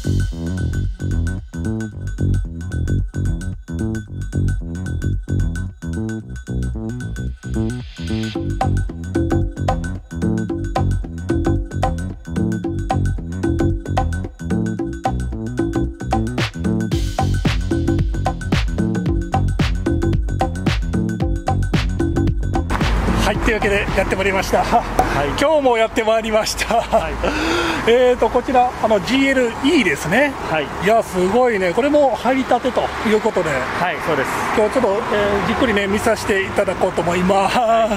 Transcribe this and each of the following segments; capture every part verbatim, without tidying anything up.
はい、というわけでやってまいりました、はい、今日もやってまいりました、はい、えーとこちらあの ジーエルイー ですね、はい、いやすごいね、これも入りたてということで、はい、そうです。今日ちょっと、えー、じっくりね見させていただこうと思います、はい、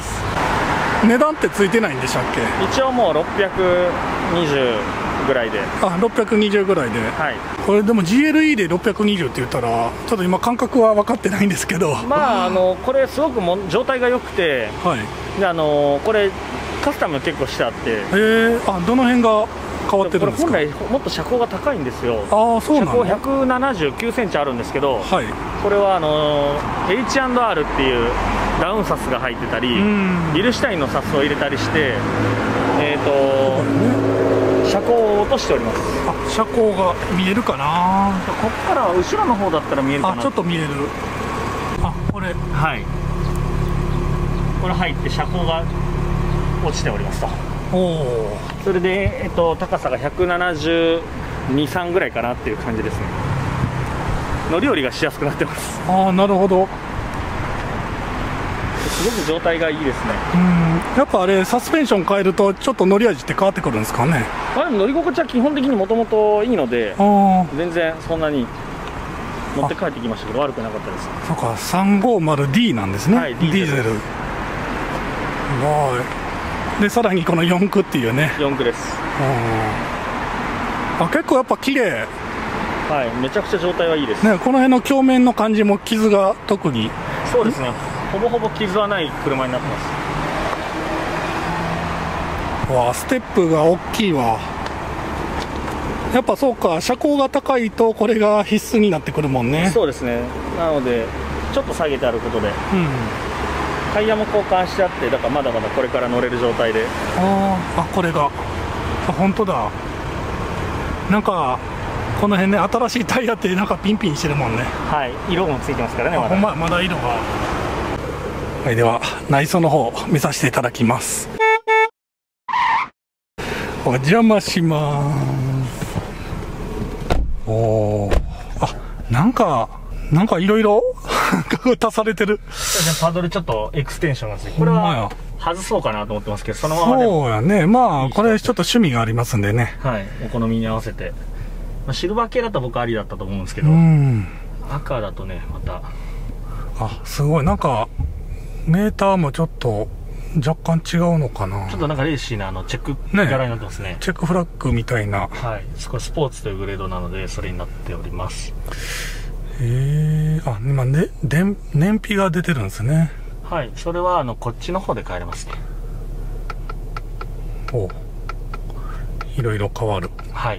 値段ってついてないんでしたっけ？ 一応もうろっぴゃくにじゅうぐらいで、 あ、ろっぴゃくにじゅうぐらいで、はい、これでも ジーエルイー でろっぴゃくにじゅうって言ったらちょっと今感覚は分かってないんですけど、 まああのこれすごくも状態が良くて、はい、であのこれカスタム結構してあって、 えー、あ、どの辺が変わってるんですか？ これ本来もっと車高が高いんですよ。 あ、そうなの？ 車高ひゃくななじゅうきゅうセンチあるんですけど、はい、これはあの エイチアンドアール っていうダウンサスが入ってたり、ビルシュタインのサスを入れたりして、えーと車高を落としております。 あ、車高が見えるかな。 ここから後ろの方だったら見えるかな。 あ、ちょっと見える。あ、これ、 はい、これ入って車高が落ちておりますと。お、それで、えっと、高さがひゃくななじゅうに、さんぐらいかなっていう感じですね。乗り降りがしやすくなってます。 ああ、なるほど。 すごく状態がいいですね。 うん、やっぱあれサスペンション変えるとちょっと乗り味って変わってくるんですかね。 まあ、でも乗り心地は基本的にもともといいので、全然そんなに乗って帰ってきましたけど悪くなかったです。 そうか、 さんごーまるディー なんですね、はい、ディーゼル。でさらにこのよん駆っていうね。 よん駆です。 あ、結構やっぱ綺麗。 はい、めちゃくちゃ状態はいいですね。この辺の鏡面の感じも傷が特に。 そうですね、ほぼほぼ傷はない車になってます。 わあ、ステップが大きいわ。やっぱそうか、車高が高いとこれが必須になってくるもんね。 そうですね。なのでちょっと下げてあることで、うん、タイヤも交換してあって、だからまだまだこれから乗れる状態で。 ああ、これが、あ、本当だ。なんかこの辺ね、新しいタイヤってなんかピンピンしてるもんね。 はい、色もついてますからね。まだほんま、まだ色が。はい、では内装の方見させていただきます。お邪魔します。おお、あ、なんかなんかいろいろ足されてる。 パドルちょっとエクステンションがついて、これは外そうかなと思ってますけど、そのままでも。 そうやね。まあこれちょっと趣味がありますんでね。 はい、お好みに合わせて。まあ、シルバー系だと僕ありだったと思うんですけど、うん、赤だとねまた。 あ、すごい。なんかメーターもちょっと若干違うのかな。 ちょっとなんかレーシーなあのチェック柄になってますね。 チェックフラッグみたいな。 はい、少しスポーツというグレードなのでそれになっております。 へえ、あ、今ね、燃費が出てるんですね。 はい、それはあのこっちの方で変えれますね。 お、いろいろ変わる。 はい。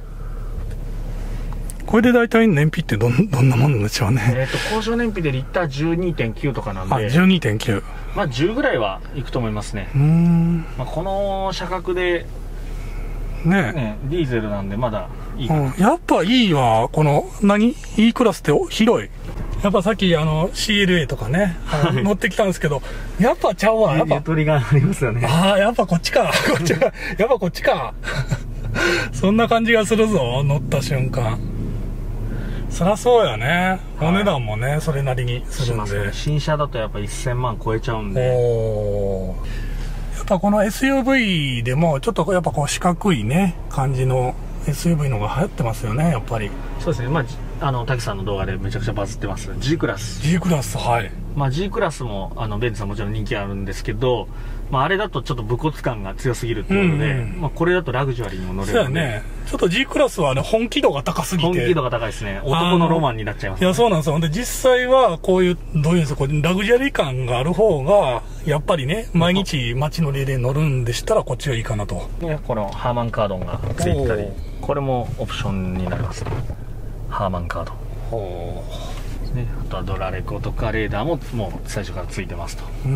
これで大体燃費ってどん、どんなもんなんでしょうね。 えっと工場燃費でリッター じゅうにてんきゅう とかなんで。 あ、じゅうにてんきゅう。 まあじゅうぐらいはいくと思いますね。 うーん。 まあこの車格でね、 ね、ディーゼルなんでまだいいかな。 うん、やっぱいいわ。この何 E クラスって広い。やっぱさっきあの シーエルエー とかね、はい、乗ってきたんですけど、やっぱちゃうわ。やっぱゆとりがありますよね。 ああ、やっぱこっちか。こっちか。やっぱこっちか。そんな感じがするぞ、乗った瞬間。そりゃそうやね。お値段もね、はい、それなりにするんで、 ね、新車だとやっぱせんまん超えちゃうんで。 お、やっぱこの エスユーブイ でもちょっとやっぱこう四角いね感じの エスユーブイ の方が流行ってますよね、やっぱり。 そうですね。まああの滝さんの動画でめちゃくちゃバズってます G クラス。 G クラス、はい。 まあ G クラスもあのベンツはもちろん人気あるんですけど、まあ、あれだとちょっと武骨感が強すぎるっていうことで、うんうん、まあ、これだとラグジュアリーにも乗れるので。そうやね。ちょっと G クラスは、ね、本気度が高すぎて。 本気度が高いですね。男のロマンになっちゃいます、ね。 いや、そうなんですよ。で、実際はこういう、どういうんですか、こうラグジュアリー感がある方が、やっぱりね、毎日街の例で乗るんでしたらこっちがいいかなと。 ね、このハーマンカードがついてたり、これもオプションになりますね。ハーマンカード。ほう。ね、あとはドラレコとかレーダーももう最初からついてますと。 うん、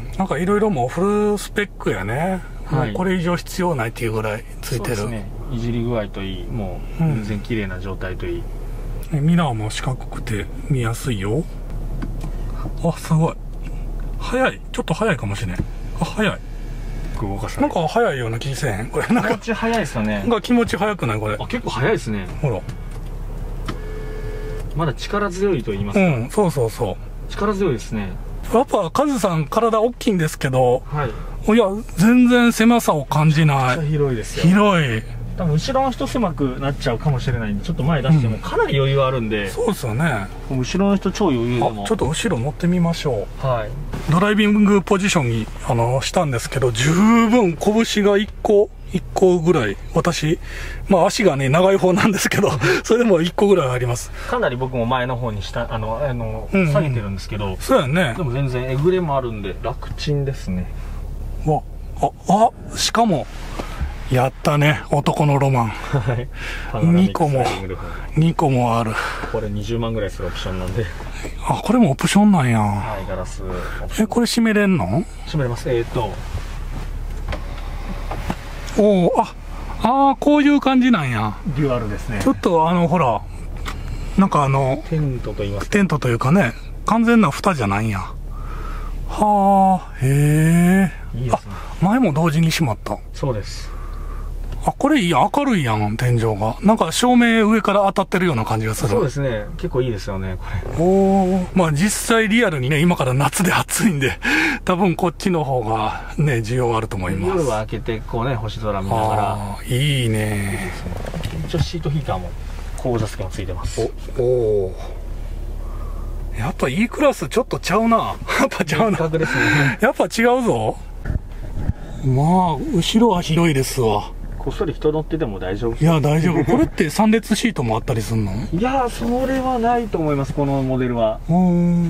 なんかいろいろもうフルスペックやね、はい、もうこれ以上必要ないっていうぐらいついてる。そうですね。 いじり具合といい、もう全然綺麗な状態といい、 うん、ミラーも四角くて見やすいよ。あ、すごい速い。ちょっと速いかもしれない。あ、速い。 動かさなんか速いような気せえへんこれ。なんか気持ち速いですよね。 なんか気持ち速くないこれ。 あ、結構速いですね。 ほら、 まだ力強いと言いますか。 うん、そうそうそう、 力強いですね。 やっぱカズさん体大きいんですけど、 はい、 いや全然狭さを感じない。 めっちゃ広いですよ。 広い。 多分後ろの人狭くなっちゃうかもしれないんで、ちょっと前出してもかなり余裕あるんで、うん、 そうですよね。 後ろの人超余裕でも。 あ、ちょっと後ろ乗ってみましょう。 はい、 ドライビングポジションにあのしたんですけど、十分拳がいっこいっこぐらい、私まあ足がね長い方なんですけどそれでもいっこぐらいあります。 かなり僕も前の方にしたあのあの、うんうん、下げてるんですけど、 そうやね。 でも全然えぐれもあるんで楽ちんですね。 わあ、あ、しかもやったね、男のロマン。 はい、 にこもにこもある。 これにじゅうまんぐらいするオプションなんで。 あ、これもオプションなんや。 はい、ガラス。 え、これ閉めれんの？ 閉めれます。えーとおお、ああー、こういう感じなんや。 デュアルですね。 ちょっとあのほら、なんかあのテントと言いますか、 テントというかね、完全な蓋じゃないんや。はあ、へえ。 いいですね。 あ、前も同時に閉まった。 そうです。 あ、これいい、明るいやん、天井が。なんか照明上から当たってるような感じがする。 そうですね。結構いいですよね、これ。 おー、まあ実際リアルにね、今から夏で暑いんで、多分こっちの方がね、需要あると思います。 夜は開けて、こうね、星空見ながら。 あー、いいね。 一応シートヒーターも、後座付きもついてます。 お、おー。やっぱ E クラスちょっとちゃうな。やっぱちゃうな。 ですね、 やっぱ違うぞ。まあ、後ろは広いですわ。 こっそり人乗ってても大丈夫？ いや、大丈夫。これってさん列シートもあったりすんの？ いやー、それはないと思います、このモデルは。 うん。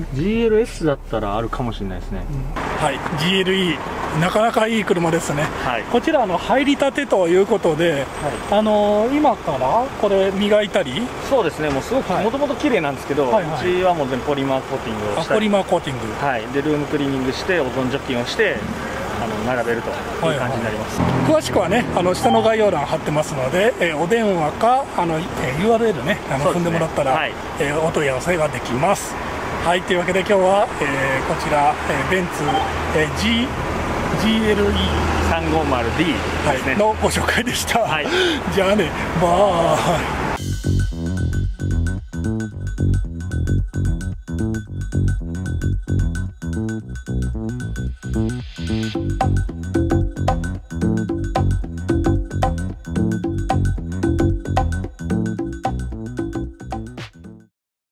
ジーエルエス だったらあるかもしれないですね。 はい、ジーエルイー、なかなかいい車ですね。 はい、 こちら、あの入りたてということで、はい、あのー、今からこれ、磨いたり？そうですね、もうすごく、もともと綺麗なんですけど、はいはい、うちはもう全部ポリマーコーティングをしたり、 ポリマーコーティング、 はい、でルームクリーニングして、オゾン除菌をして、あの並べるという感じになります。はいはい、詳しくはね、あの下の概要欄貼ってますので、えー、お電話かあの、えー、ユーアールエル ね、あの踏んでもらったら、はい、えー、お問い合わせができます。はい、というわけで今日は、えー、こちら、えー、ベンツ、えー、G、ジーエルイーさんごまるディー、はい、のご紹介でした。はい、じゃあね、バイ。